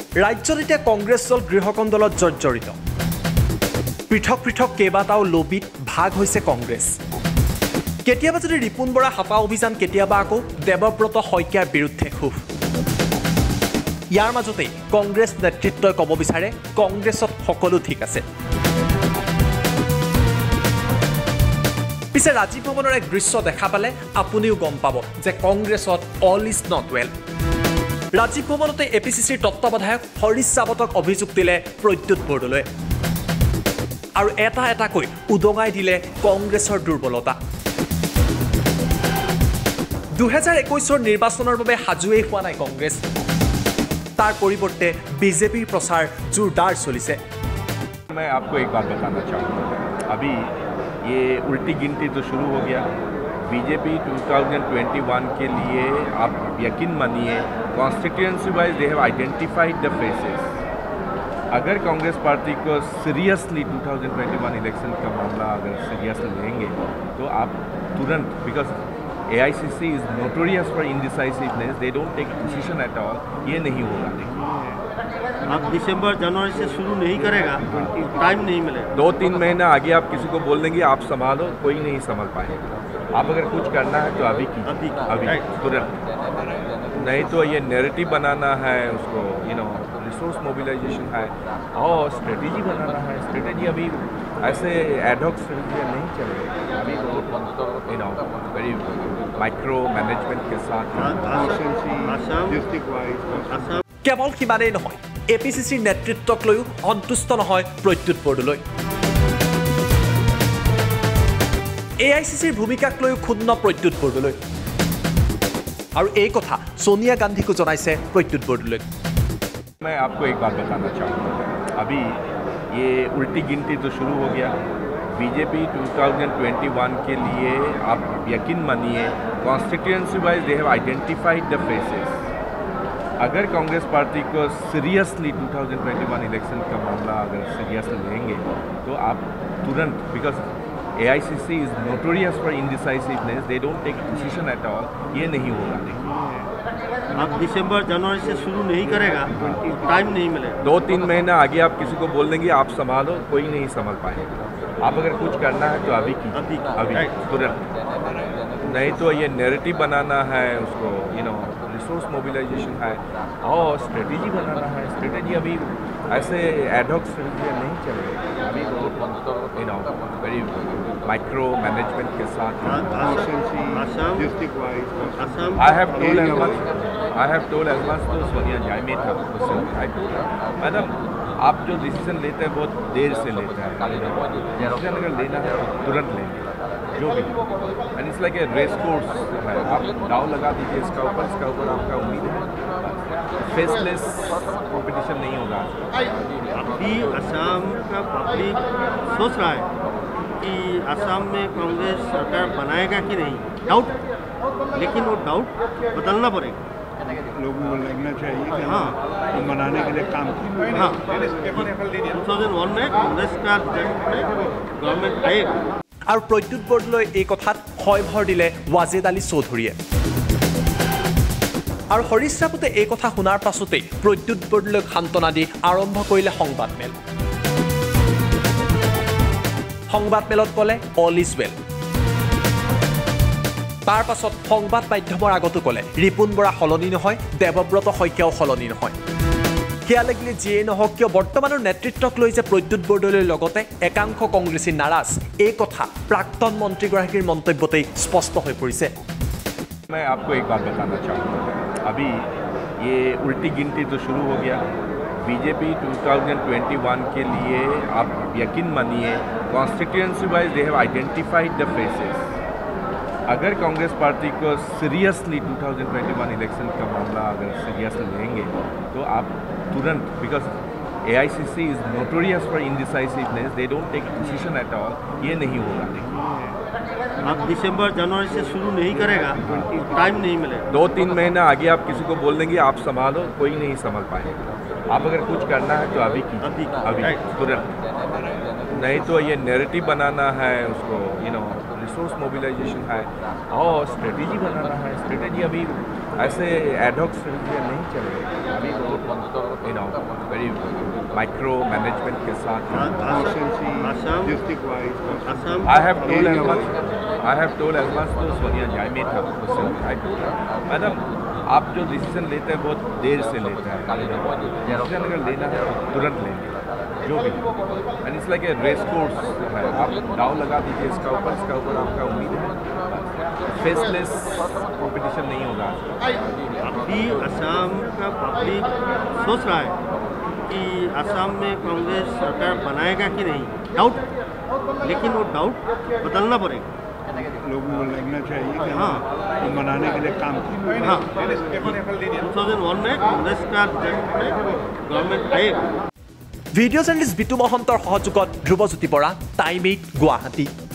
ৰাজ্যত এতিয়া কংগ্ৰেছ দল গৃহকন্দলত জৰ্জৰিত পৃথক পৃথক কেইবাটাও লবিত ভাগ হৈছে কংগ্ৰেছ কেতিয়াবা যদি ৰিপুন বৰা হাপা অভিযান কেতিয়াবা আকৌ দেৱব্ৰত শইকীয়াৰ বিৰুদ্ধে খুব ইয়াৰ মাজতে কংগ্ৰেছ নেতৃত্বই ক'ব বিচাৰে কংগ্ৰেছত সকলো ঠিক আছে পিছে ৰাজীৱ ভৱনৰ এক দৃশ্য দেখা পালে আপুনিও গম পাব যে কংগ্ৰেছত all is not well Rajiv ভৱনতে এপিচিচিৰ তত্ত্বাৱধায়ক হৰিশ ৰাৱতক অভিযোগ দিলে প্ৰদ্যুৎ বৰদলৈ আৰু এটা এটাকৈ উদঙাই দিলে কংগ্ৰেছৰ দুৰ্বলতা 2021 নিৰ্বাচনৰ বাবে সাজুৱেই হোৱা নাই কংগ্ৰেছ तार परिवर्ते बीजेपी प्रचार जोरदार चलिसे मैं आपको एक बात बताना चाहूँगा अभी ये उल्टी गिनती तो शुरू हो गया बीजेपी 2021 के लिए आप यकीन मानिए constituency wise they have identified the faces अगर कांग्रेस पार्टी को सीरियसली 2021 इलेक्शन का मामला अगर सीरियसली लेंगे तो आप तुरंत because AICC is notorious for indecisiveness. They don't take decision at all. ये नहीं होगा देखिए अब दिसंबर जनवरी से शुरू नहीं करेगा टाइम नहीं मिलेगा 2-3 महीना आगे आप किसी को बोल देंगे आप संभालो कोई नहीं संभाल पाएगा आप अगर कुछ करना है तो अभी तुरंत नहीं तो ये नैरेटिव बनाना है उसको रिसोर्स मोबिलाइजेशन है और स्ट्रेटेजी बनाना है स्ट्रेटेजी अभी ऐसे एडहॉक स्ट्रेटेजी नहीं चलेगी अभी वेरी माइक्रो मैनेजमेंट के साथ केवल सिमानेই নহয় एपीसीसीर नेतृत्वक लयও सन्तुष्ट নহয় प्रद्युৎ बरदলৈ एआईसीसीर भूमिकाक लयও ক্ষুণ্ণ प्रद्युৎ बरदলৈ আৰু এই কথা सोनिया गांधीको जनाइছে प्रद्युৎ बरदলৈ मैं आपको एक बात बताना चाहूँगा अभी ये उल्टी गिनती तो शुरू हो गया बीजेपी 2021 के लिए आप यकीन मानिए constituency wise they have identified the faces अगर कांग्रेस पार्टी को सीरियसली 2021 इलेक्शन का मामला अगर सीरियसली लेंगे तो आप तुरंत because AICC is notorious for indecisiveness. They don't take decision at all. ये नहीं होगा देखिए अब दिसंबर जनवरी से शुरू नहीं करेगा टाइम नहीं मिलेगा 2-3 महीना आगे आप किसी को बोल देंगे आप संभालो कोई नहीं संभाल पाएगा आप अगर कुछ करना है तो अभी तुरंत नहीं तो ये नैरेटिव बनाना है उसको रिसोर्स मोबिलाइजेशन है और स्ट्रेटेजी बनाना है स्ट्रेटेजी अभी ऐसे एडहॉक स्ट्रेटेजी नहीं चलेगी अभी वेरी माइक्रो मैनेजमेंट के साथ I have told as much to Sonia जाय में था मैडम आप जो डिसीजन लेते हैं बहुत देर से लेते हैं डिसीजन अगर लेना है तो तुरंत लेंगे जो भी and it's like a race course है आप दाव लगा दीजिए इसका ऊपर आपका उम्मीद है फेसलेस कंपटीशन नहीं होगा अभी असम का पब्लिक सोच रहा है कि असम में कांग्रेस सरकार बनाएगा कि नहीं डाउट लेकिन वो डाउट बदलना पड़ेगा लोगों को लगना चाहिए कि हाँ तो मनाने के लिए काम हाँ 2001 में कांग्रेस का गवर्नमेंट आएगा और प्रद्युৎ बरदলৈ এই কথাত হয় ভৰ দিলে ৱাজেদ আলী চৌধুৰীয়ে और हरीश रावते এই কথা শুনাৰ পাছতে प्रद्युৎ बरदলৈক সান্তনা দি আৰম্ভ কৰিলে সংবাদমেলত ক'লে অল ইজ ৱেল তাৰ পাছত সংবাদ মাধ্যমৰ আগতো ক'লে ৰিপুন বৰা সলনি নহয় দেৱব্ৰত শইকীয়াও সলনি নহয় কিয়া লাগিলে যিয়ে নহওক কিয় বৰ্তমানৰ নেতৃত্বক লৈ যে প্ৰদ্যুৎ বৰদলৈৰ লগতে একাংশ কংগ্ৰেছী নাৰাজ এই কথা প্ৰাক্তন মন্ত্ৰীগৰাকীৰ মন্তব্যতেই স্পষ্ট হৈ পৰিছে मैं आपको एक बात बताना चाहूँगा अभी ये उल्टी गिनती तो शुरू हो गया बीजेपी 2021 के लिए आप यकीन मानिए constituency wise they have identified the faces अगर कांग्रेस पार्टी को सीरियसली 2021 इलेक्शन का मामला अगर सीरियसली लेंगे तो आप तुरंत because AICC is notorious for indecisiveness. They don't take decision at all. ये नहीं होगा देखिए अब दिसंबर जनवरी से शुरू नहीं करेगा टाइम नहीं मिलेगा 2-3 महीना आगे आप किसी को बोल देंगे आप संभालो कोई नहीं संभाल पाएगा आप अगर कुछ करना है तो अभी तुरंत नहीं तो ये नैरेटिव बनाना है उसको रिसोर्स मोबिलाइजेशन है और स्ट्रेटेजी बनाना है स्ट्रेटेजी अभी ऐसे एडहॉक स्ट्रेटजी नहीं चलेगी अभी वेरी माइक्रो मैनेजमेंट के साथ I have told as much to Sonia जायमे था मैडम आप जो डिसीजन लेते हैं बहुत देर से लेते हैं डिसीजन अगर लेना है तो तुरंत लेंगे जो भी and it's like a race course है आप दाव लगा दीजिए इसका ऊपर आपका उम्मीद है फेसलेस कंपटीशन नहीं होगा अभी असम का पब्लिक सोच रहा है कि असम में कांग्रेस सरकार बनाएगा कि नहीं डाउट लेकिन वो डाउट बदलना पड़ेगा लोगों को लगना चाहिए कि हाँ मनाने के लिए काम करें हाँ 2001 में कांग्रेस का गवर्नमेंट आएगा ভিডিঅ' জাৰ্নেলিষ্ট বিতু মহন্তৰ সহযোগত ধ্ৰুৱজ্যোতি বৰা টাইম 8 গুৱাহাটী।